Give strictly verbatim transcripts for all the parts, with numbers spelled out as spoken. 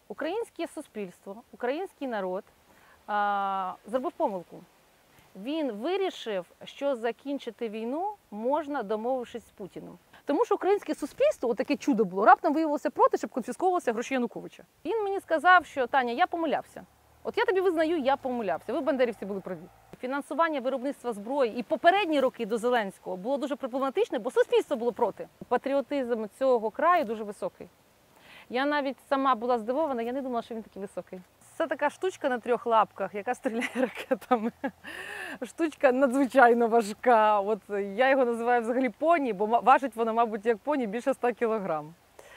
Українське суспільство, український народ а, зробив помилку. Він вирішив, що закінчити війну можна, домовившись з Путіним. Тому що українське суспільство, отаке чудо було, раптом виявилося проти, щоб конфісковувалося гроші Януковича. Він мені сказав, що Таня, я помилявся. От я тобі визнаю, я помилявся. Ви, бандерівці, були праві. Фінансування виробництва зброї і попередні роки до Зеленського було дуже проблематичне, бо суспільство було проти. Патріотизм цього краю дуже високий. Я навіть сама була здивована, я не думала, що він такий високий. Це така штучка на трьох лапках, яка стріляє ракетами. Штучка надзвичайно важка. От я його називаю взагалі поні, бо важить воно, мабуть, як поні, більше ста кілограм.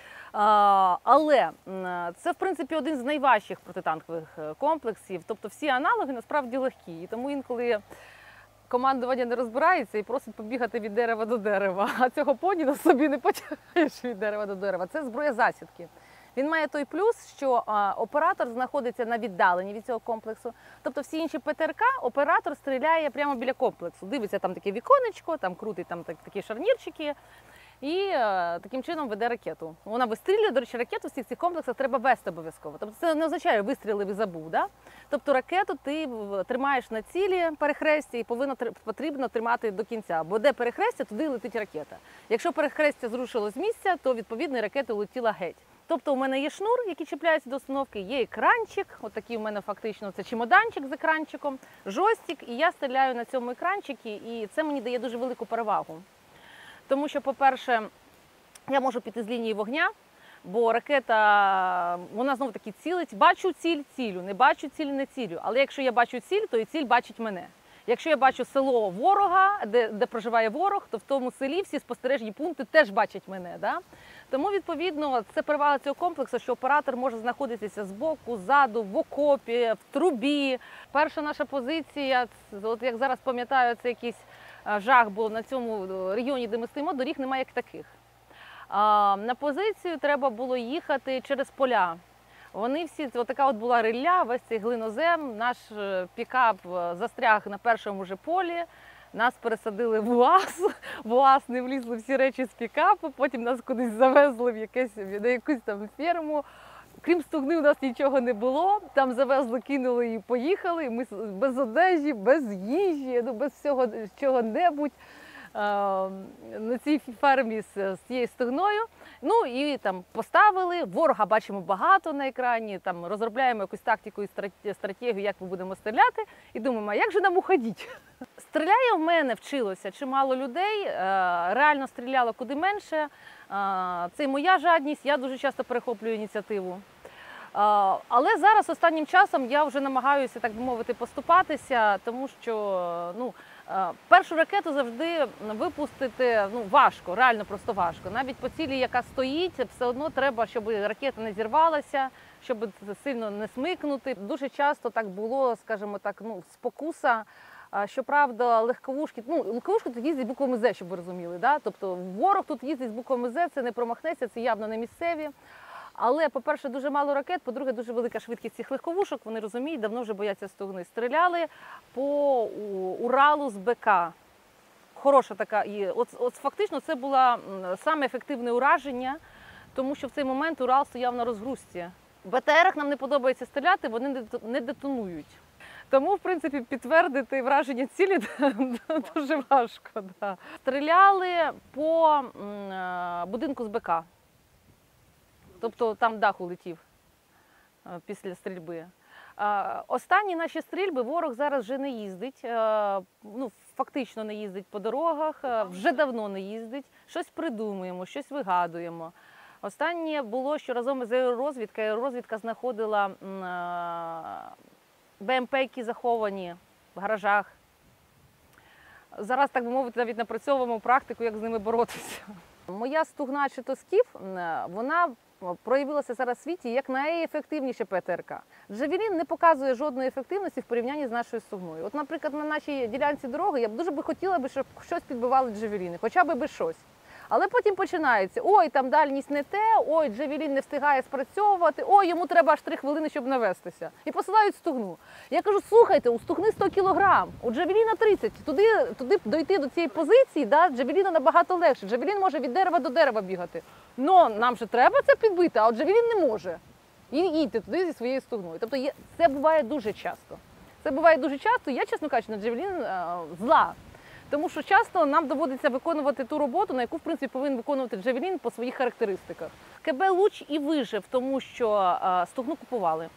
А, але це, в принципі, один з найважчих протитанкових комплексів. Тобто всі аналоги насправді легкі. І тому інколи командування не розбирається і просить побігати від дерева до дерева. А цього поні на собі не потягаєш від дерева до дерева. Це зброя засідки. Він має той плюс, що а, оператор знаходиться на віддаленні від цього комплексу. Тобто всі інші ПТРК оператор стріляє прямо біля комплексу. Дивиться, там таке віконечко, там крутить там так, такі шарнірчики і а, таким чином веде ракету. Вона вистрілює, до речі, ракету в всіх цих комплексах треба вести обов'язково. Тобто це не означає вистрілив і забув. Да? Тобто ракету ти тримаєш на цілі перехрестя і повинно, потрібно тримати до кінця. Бо де перехрестя, туди летить ракета. Якщо перехрестя зрушило з місця, то відповідно ракета летіла геть. Тобто у мене є шнур, який чіпляється до установки, є екранчик, от такий у мене фактично це чемоданчик з екранчиком, жостик, і я стріляю на цьому екранчикі, і це мені дає дуже велику перевагу. Тому що, по-перше, я можу піти з лінії вогня, бо ракета, вона знову-таки цілить, бачу ціль, цілю, не бачу ціль, не цілю. Але якщо я бачу ціль, то і ціль бачить мене. Якщо я бачу село ворога, де, де проживає ворог, то в тому селі всі спостережні пункти теж бачать мене. Да? Тому, відповідно, це перевага цього комплексу, що оператор може знаходитися збоку, ззаду, в окопі, в трубі. Перша наша позиція, от як зараз пам'ятаю, це якийсь жах був на цьому регіоні, де ми стоїмо, доріг немає як таких. А, на позицію треба було їхати через поля. Вони всі, от така от була риля, весь цей глинозем, наш пікап застряг на першому же полі, нас пересадили в УАЗ, в УАЗ не влізли всі речі з пікапу, потім нас кудись завезли в якесь, на якусь там ферму. Крім стугни у нас нічого не було, там завезли, кинули і поїхали, ми без одежі, без їжі, ну, без всього чого-небудь. На цій фермі з цією стогною. Ну і там поставили, ворога бачимо багато на екрані, там розробляємо якусь тактику і стратегію, як ми будемо стріляти, і думаємо, а як же нам уходити? Стріляє в мене вчилося чимало людей, реально стріляло куди менше. Це і моя жадність, я дуже часто перехоплюю ініціативу. Але зараз останнім часом я вже намагаюся, так би мовити, поступатися, тому що, ну, першу ракету завжди випустити, ну, важко, реально просто важко. Навіть по цілі, яка стоїть, все одно треба, щоб ракета не зірвалася, щоб сильно не смикнути. Дуже часто так було, скажімо так, ну, спокуса. Щоправда, легковушки, ну, легковушки тут їздять буквами З, щоб ви розуміли. Да? Тобто ворог тут їздить з буквами З, це не промахнеться, це явно не місцеві. Але, по-перше, дуже мало ракет, по-друге, дуже велика швидкість цих легковушок, вони розуміють, давно вже бояться стогни. Стріляли по Уралу з БК. Хороша така, і от, от фактично це було саме ефективне ураження, тому що в цей момент Урал стояв на розгрузці. В БТРах нам не подобається стріляти, вони не детонують. Тому, в принципі, підтвердити враження цілі дуже важко. Да. Стріляли по будинку з БК. Тобто там дах улетів після стрільби. Останні наші стрільби ворог зараз вже не їздить, ну, фактично не їздить по дорогах, вже давно не їздить. Щось придумуємо, щось вигадуємо. Останнє було, що разом із аеророзвідкою, аеророзвідка знаходила БМП, які заховані в гаражах. Зараз, так би мовити, навіть напрацьовуємо практику, як з ними боротися. Моя стугна чи то скіф, вона проявилася зараз в світі як найефективніше ПТРК. Джавелін не показує жодної ефективності в порівнянні з нашою стугною. От, наприклад, на нашій ділянці дороги я б дуже би хотіла, щоб щось підбивали джавеліни, хоча б би щось. Але потім починається, ой, там дальність не те, ой, джавелін не встигає спрацьовувати, ой, йому треба аж три хвилини, щоб навестися. І посилають стугну. Я кажу, слухайте, у стугни сто кілограм, у джавеліна тридцять. Туди, туди дойти до цієї позиції, да, джавеліна набагато легше. Джавелін може від дерева до дерева бігати. Ну, нам же треба це підбити, а от джавелін не може. І їдьте туди зі своєю стугною. Тобто є, це буває дуже часто. Це буває дуже часто, я, чесно кажучи, на Джавелін зла. Тому що часто нам доводиться виконувати ту роботу, на яку, в принципі, повинен виконувати Джавелін по своїх характеристиках. КБ «Луч» і вижив, тому що стугну купували.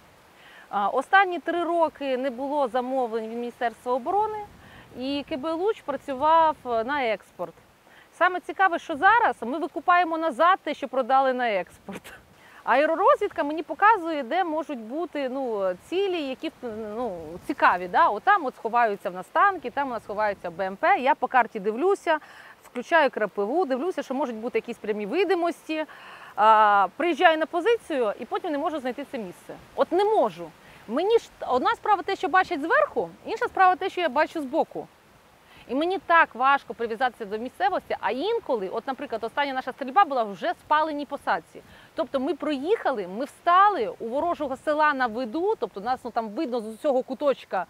Останні три роки не було замовлень від Міністерства оборони, і КБ «Луч» працював на експорт. Саме цікаве, що зараз ми викупаємо назад те, що продали на експорт. Аеророзвідка мені показує, де можуть бути ну, цілі, які ну, цікаві. Да? От там от сховаються в нас танки, там у нас сховаються БМП. Я по карті дивлюся, включаю крапиву, дивлюся, що можуть бути якісь прямі видимості. А, приїжджаю на позицію і потім не можу знайти це місце. От не можу. Мені ж одна справа те, що бачать зверху, інша справа те, що я бачу збоку. І мені так важко прив'язатися до місцевості, а інколи, от, наприклад, остання наша стрільба була вже в спаленій посадці. Тобто ми проїхали, ми встали у ворожого села на виду, тобто нас ну, там видно з усього куточка,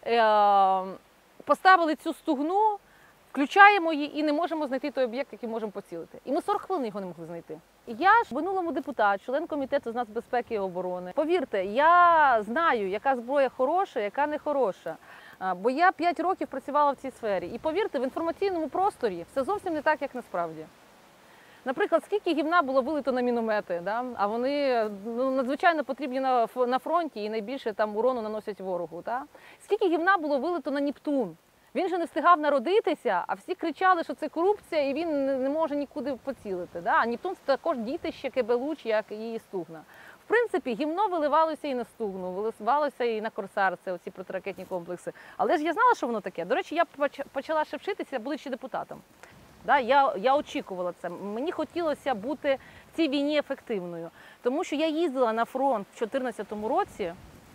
е- поставили цю стугну, включаємо її і не можемо знайти той об'єкт, який можемо поцілити. І ми сорок хвилин його не могли знайти. Я ж в минулому депутат, член комітету з нацбезпеки і оборони. Повірте, я знаю, яка зброя хороша, яка не хороша. Бо я п'ять років працювала в цій сфері. І повірте, в інформаційному просторі все зовсім не так, як насправді. Наприклад, скільки гівна було вилито на міномети, да? А вони ну, надзвичайно потрібні на, на фронті і найбільше там урону наносять ворогу. Да? Скільки гівна було вилито на Нептун. Він же не встигав народитися, а всі кричали, що це корупція і він не може нікуди поцілити. Да? А Нептун – також дітище КБ «Луч», як і її стугна. В принципі, гімно виливалося і на стугну, виливалося і на «Корсар», це оці протиракетні комплекси. Але ж я знала, що воно таке. До речі, я почала ще вчитися, будучи депутатом. Да, я, я очікувала це. Мені хотілося бути в цій війні ефективною. Тому що я їздила на фронт в дві тисячі чотирнадцятому році,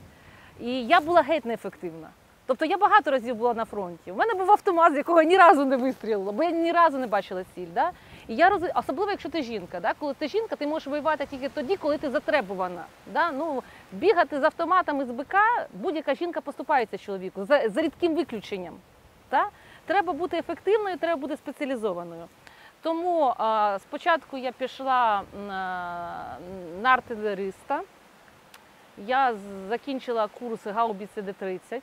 і я була геть неефективна. Тобто я багато разів була на фронті. У мене був автомат, з якого ні разу не вистрілило, бо я ні разу не бачила ціль. Да? І я роз... Особливо, якщо ти жінка. Да? Коли ти жінка, ти можеш воювати тільки тоді, коли ти затребувана. Да? Ну, бігати з автоматами з БК будь-яка жінка поступається чоловіку, за, за рідким виключенням. Да? Треба бути ефективною, треба бути спеціалізованою. Тому а, спочатку я пішла на, на артилериста. Я закінчила курс гаубиці Д тридцять.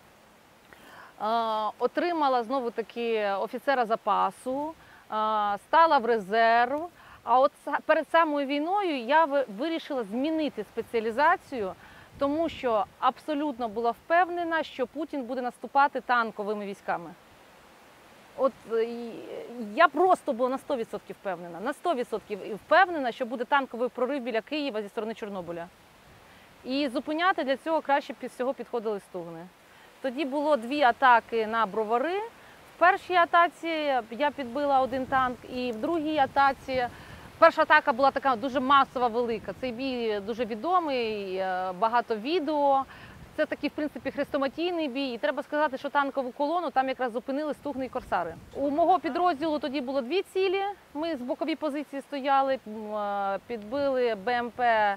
Отримала знову-таки офіцера запасу, стала в резерв. А от перед самою війною я вирішила змінити спеціалізацію, тому що абсолютно була впевнена, що Путін буде наступати танковими військами. От я просто була на сто відсотків впевнена, на сто відсотків впевнена, що буде танковий прорив біля Києва зі сторони Чорнобиля. І зупиняти для цього краще під всього підходили стугни. Тоді було дві атаки на Бровари. В першій атаці я підбила один танк, і в другій атаці перша атака була така дуже масова, велика. Цей бій дуже відомий, багато відео. Це такий, в принципі, хрестоматійний бій. І треба сказати, що танкову колону там якраз зупинили стугни і «Корсари». У мого підрозділу тоді було дві цілі. Ми з боковій позиції стояли, підбили БМП.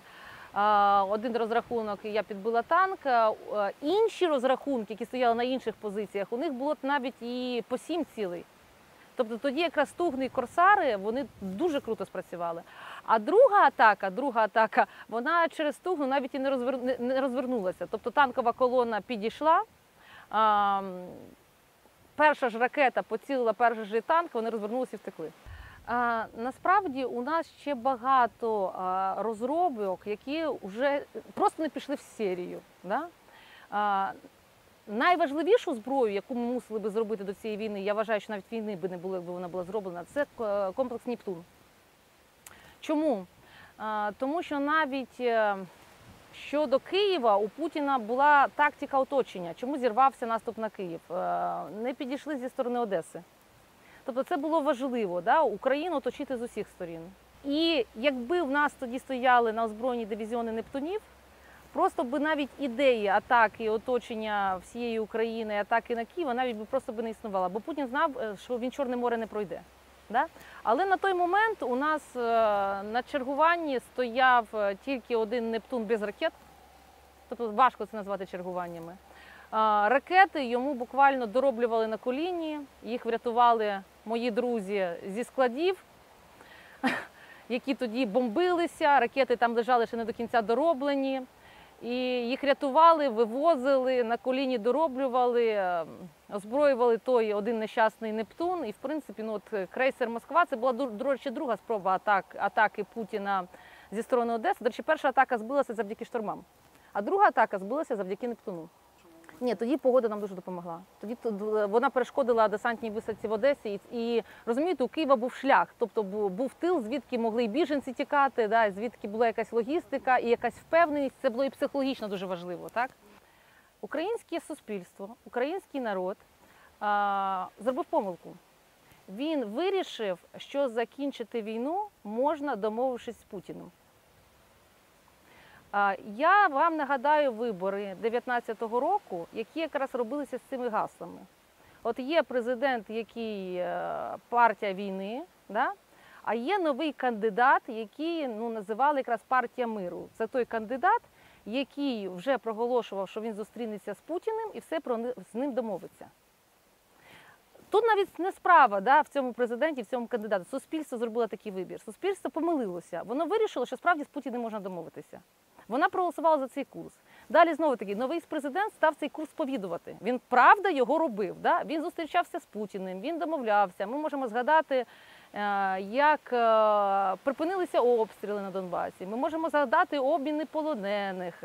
Один розрахунок, я підбила танк. Інші розрахунки, які стояли на інших позиціях, у них було навіть і по сім цілей. Тобто тоді якраз стугни і «Корсари», вони дуже круто спрацювали. А друга атака, друга атака, вона через стугну навіть і не, розвер... не розвернулася. Тобто танкова колона підійшла, а, перша ж ракета поцілила перший ж танк, вони розвернулися і втекли. А, насправді у нас ще багато а, розробок, які вже просто не пішли в серію. Да? А, найважливішу зброю, яку ми мусили би зробити до цієї війни, я вважаю, що навіть війни би не було, якби вона була зроблена, це комплекс «Нептун». Чому? А, тому що навіть щодо Києва у Путіна була тактика оточення. Чому зірвався наступ на Київ? А, не підійшли зі сторони Одеси. Тобто це було важливо, да? Україну оточити з усіх сторін. І якби в нас тоді стояли на озброєні дивізіони «Нептунів», просто би навіть ідеї атаки, оточення всієї України, атаки на Київ, навіть би просто би не існувала. Бо Путін знав, що він Чорне море не пройде. Да? Але на той момент у нас на чергуванні стояв тільки один «Нептун» без ракет. Тобто важко це назвати чергуваннями. Ракети йому буквально дороблювали на коліні, їх врятували мої друзі зі складів. які тоді бомбилися, ракети там лежали ще не до кінця дороблені. І їх рятували, вивозили, на коліні дороблювали, озброювали той один нещасний Нептун. І, в принципі, ну, от крейсер «Москва» – це була, до речі, друга спроба атак, атаки Путіна зі сторони Одеси. До речі, перша атака збилася завдяки штормам, а друга атака збилася завдяки Нептуну. Ні, тоді погода нам дуже допомогла. Тоді вона перешкодила десантній висадці в Одесі. І, розумієте, у Києва був шлях, тобто був тил, звідки могли і біженці тікати, да, звідки була якась логістика і якась впевненість. Це було і психологічно дуже важливо. Так? Українське суспільство, український народ а, зробив помилку. Він вирішив, що закінчити війну можна, домовившись з Путіним. Я вам нагадаю вибори дев'ятнадцятого року, які якраз робилися з цими гаслами. От є президент, який партія війни, да? А є новий кандидат, який ну, називали якраз партія миру. Це той кандидат, який вже проголошував, що він зустрінеться з Путіним і все про з ним домовиться. Тут навіть не справа да, в цьому президенті, в цьому кандидаті. Суспільство зробило такий вибір. Суспільство помилилося. Воно вирішило, що справді з Путіним можна домовитися. Вона проголосувала за цей курс. Далі, знову таки, новий президент став цей курс сповідувати. Він, правда, його робив. Да? Він зустрічався з Путіним, він домовлявся. Ми можемо згадати, як припинилися обстріли на Донбасі. Ми можемо згадати обміни полонених.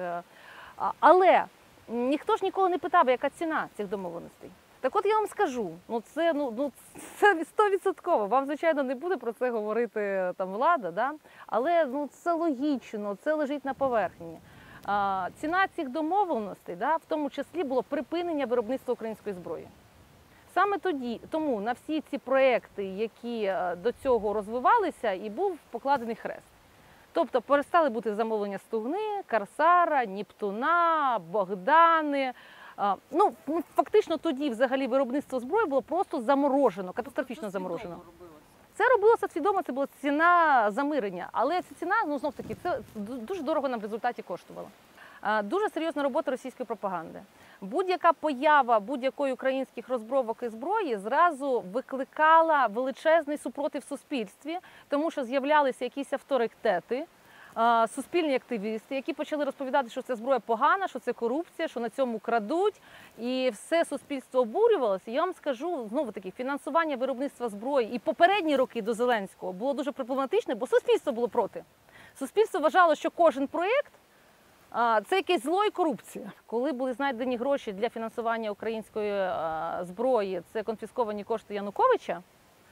Але ніхто ж ніколи не питав, яка ціна цих домовленостей. Так от я вам скажу, ну це ну, ну це стовідсотково. Вам, звичайно, не буде про це говорити там влада, да? Але ну, це логічно, це лежить на поверхні. А, ціна цих домовленостей, да, в тому числі, було припинення виробництва української зброї. Саме тоді, тому на всі ці проекти, які до цього розвивалися, і був покладений хрест. Тобто перестали бути замовлення Стугни, Корсара, Нептуна, Богдани. Ну, фактично тоді взагалі виробництво зброї було просто заморожено, катастрофічно заморожено. Це робилося свідомо, це була ціна замирення, але ця ціна, ну знов таки, це дуже дорого нам в результаті коштувала. Дуже серйозна робота російської пропаганди. Будь-яка поява будь-якої українських розбровок і зброї зразу викликала величезний супротив в суспільстві, тому що з'являлися якісь авторитети, суспільні активісти, які почали розповідати, що це зброя погана, що це корупція, що на цьому крадуть, і все суспільство обурювалося. Я вам скажу, знову-таки, фінансування виробництва зброї і попередні роки до Зеленського було дуже проблематичне, бо суспільство було проти. Суспільство вважало, що кожен проєкт – це якесь зло і корупція. Коли були знайдені гроші для фінансування української зброї, це конфісковані кошти Януковича,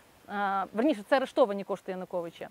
верніше, це арештовані кошти Януковича,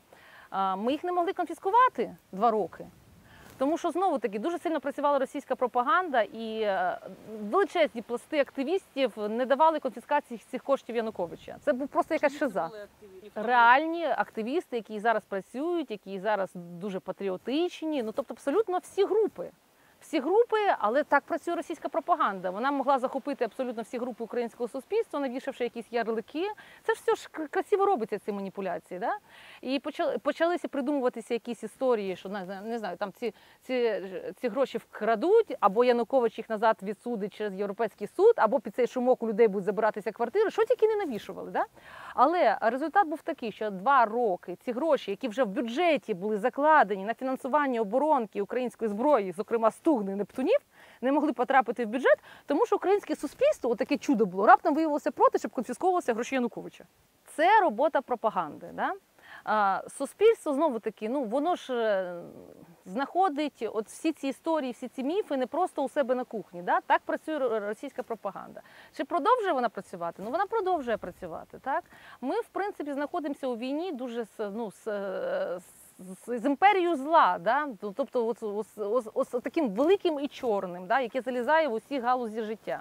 ми їх не могли конфіскувати два роки. Тому що, знову-таки, дуже сильно працювала російська пропаганда і величезні пласти активістів не давали конфіскації цих коштів Януковича. Це був просто якась шиза. Реальні активісти, які зараз працюють, які зараз дуже патріотичні, ну тобто абсолютно всі групи. Всі групи, але так працює російська пропаганда. Вона могла захопити абсолютно всі групи українського суспільства, навішавши якісь ярлики. Це ж все ж красиво робиться, ці маніпуляції. Да? І почали, почалися придумуватися якісь історії, що, не знаю, там ці, ці, ці гроші вкрадуть, або Янукович їх назад відсудить через Європейський суд, або під цей шумок у людей будуть забиратися квартири. Що тільки не навішували. Да? Але результат був такий, що два роки ці гроші, які вже в бюджеті були закладені на фінансування оборонки української зброї, зокрема Стугни, Нептунів, не могли потрапити в бюджет, тому що українське суспільство, отаке чудо було, раптом виявилося проти, щоб конфісковувалися гроші Януковича. Це робота пропаганди. Да? А, суспільство, знову-таки, ну, воно ж знаходить от всі ці історії, всі ці міфи не просто у себе на кухні. Да? Так працює російська пропаганда. Чи продовжує вона працювати? Ну, вона продовжує працювати. Так? Ми, в принципі, знаходимося у війні дуже ну, з, з, з імперією зла, да? Тобто ось, ось, ось, ось таким великим і чорним, да? яке залізає в усі галузі життя.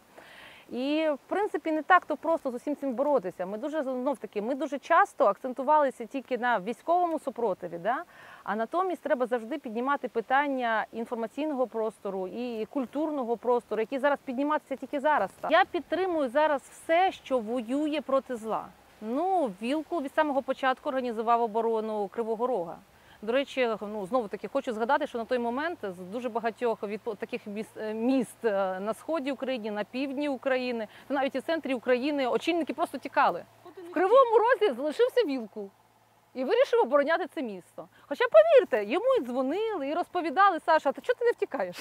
І, в принципі, не так-то просто з усім цим боротися. Ми дуже, знов-таки, ми дуже часто акцентувалися тільки на військовому супротиві, да? А натомість треба завжди піднімати питання інформаційного простору і культурного простору, які зараз підніматися тільки зараз. Я підтримую зараз все, що воює проти зла. Ну, Вілкул від самого початку організував оборону Кривого Рога. До речі, ну, знову-таки, хочу згадати, що на той момент з дуже багатьох від таких міст, міст на сході України, на півдні України, навіть і в центрі України очільники просто тікали. В Кривому Розі залишився Вілкул. і вирішив обороняти це місто. Хоча, повірте, йому і дзвонили, і розповідали: Саша, а ти чого ти не втікаєш?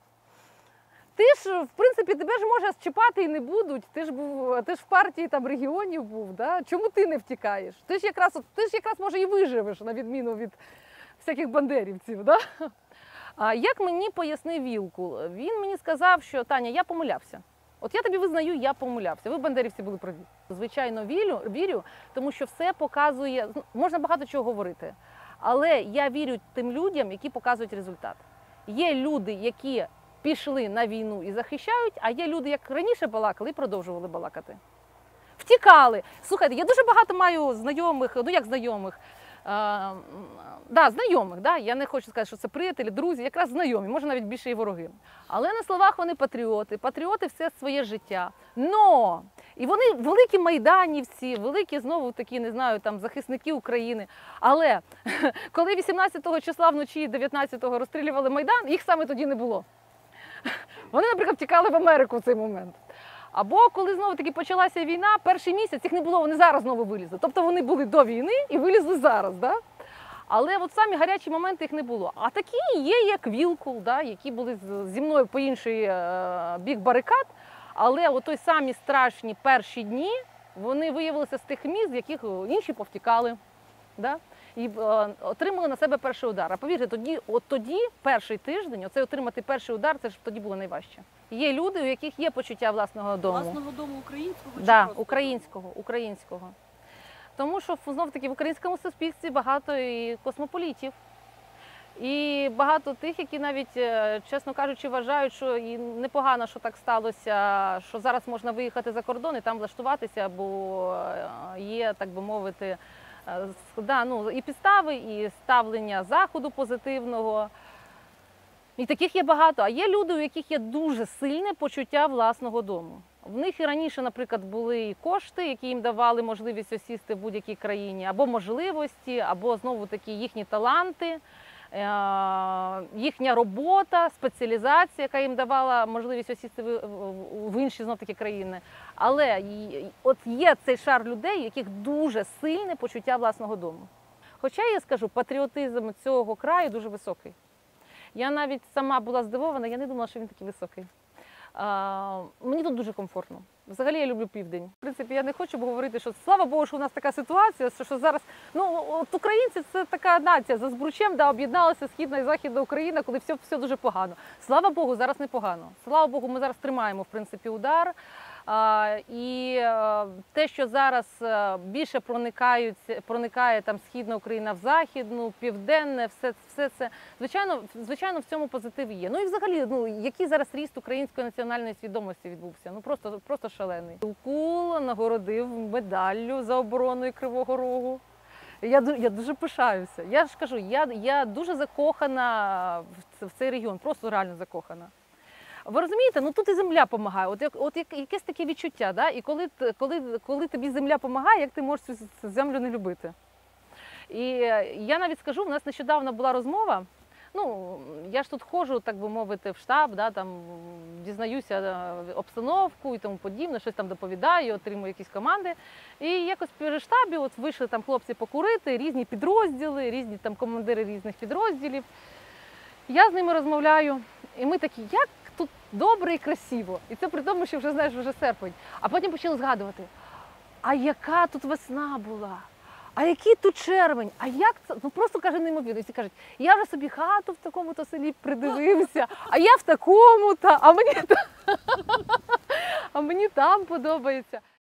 Ти ж, в принципі, тебе ж може чіпати і не будуть. Ти ж був, ти ж в партії там регіонів був, да? Чому ти не втікаєш? Ти ж якраз, ти ж якраз може і виживеш, на відміну від всяких бандерівців, да? А як мені пояснив Вілкул? Він мені сказав, що Таня, я помилявся. От я тобі визнаю, я помилявся. Ви, бандерівці, були праві. Звичайно, вірю, вірю, тому що все показує, можна багато чого говорити, але я вірю тим людям, які показують результат. Є люди, які пішли на війну і захищають, а є люди, як раніше балакали, і продовжували балакати. Втікали. Слухайте, я дуже багато маю знайомих, ну як знайомих, а, да, знайомих, да? Я не хочу сказати, що це приятелі, друзі, якраз знайомі, може навіть більше і вороги. Але на словах вони патріоти, патріоти все своє життя. Но! І вони великі майданівці, великі, знову такі, не знаю, там, захисники України. Але коли вісімнадцятого числа вночі дев'ятнадцятого розстрілювали Майдан, їх саме тоді не було. Вони, наприклад, втікали в Америку в цей момент. Або коли знову-таки почалася війна, перший місяць їх не було, вони зараз знову вилізли. Тобто вони були до війни і вилізли зараз. Да? Але от самі гарячі моменти їх не було. А такі є, як Вілкул, да? Які були зі мною по інший бік барикад. Але от той самі страшні перші дні, вони виявилися з тих міст, з яких інші повтікали. Да? І е, отримали на себе перший удар. А повірте, тоді, от тоді, перший тиждень, оцей отримати перший удар, це ж тоді було найважче. Є люди, у яких є почуття власного дому. Власного дому українського? Так, да, просто? українського, українського. Тому що, знов-таки, в українському суспільстві багато і космополітів. І багато тих, які навіть, чесно кажучи, вважають, що і непогано, що так сталося, що зараз можна виїхати за кордон і там влаштуватися, бо є, так би мовити, да, ну, і підстави, і ставлення заходу позитивного. І таких є багато. А є люди, у яких є дуже сильне почуття власного дому. В них і раніше, наприклад, були і кошти, які їм давали можливість осісти в будь-якій країні, або можливості, або, знову-таки, їхні таланти, їхня робота, спеціалізація, яка їм давала можливість осісти в інші, знов-таки, країни. Але от є цей шар людей, у яких дуже сильне почуття власного дому. Хоча, я скажу, патріотизм цього краю дуже високий. Я навіть сама була здивована, я не думала, що він такий високий. А, мені тут дуже комфортно. Взагалі я люблю південь. В принципі, я не хочу говорити, що слава Богу, що у нас така ситуація, що зараз, ну, от українці це така нація, за збручем, да, об'єдналася Східна і Західна Україна, коли все, все дуже погано. Слава Богу, зараз не погано. Слава Богу, ми зараз тримаємо, в принципі, удар. А, і а, те, що зараз а, більше проникають, проникає там Східна Україна в Західну, Південне, все, все це, звичайно, звичайно, в цьому позитив є. Ну і взагалі, ну, який зараз ріст української національної свідомості відбувся? Ну просто, просто шалений. Вілкул нагородив медаллю за обороною Кривого Рогу. Я, я дуже пишаюся. Я ж кажу, я, я дуже закохана в, в цей регіон, просто реально закохана. Ви розумієте, ну тут і земля допомагає, от, як, от як, якесь таке відчуття, да? І коли, коли, коли тобі земля допомагає, як ти можеш цю, цю землю не любити? І я навіть скажу, в нас нещодавно була розмова, ну, я ж тут ходжу, так би мовити, в штаб, да, там, дізнаюся обстановку і тому подібне, щось там доповідаю, отримую якісь команди. І якось при штабі от вийшли там хлопці покурити, різні підрозділи, різні там командири різних підрозділів. Я з ними розмовляю, і ми такі, як тут добре і красиво. І це при тому, що вже, знаєш, вже серпень. А потім почали згадувати, а яка тут весна була, а який тут червень, а як це, ну просто, каже, неймовірно. І всі кажуть, я вже собі хату в такому-то селі придивився, а я в такому-то, а мені, а мені там подобається.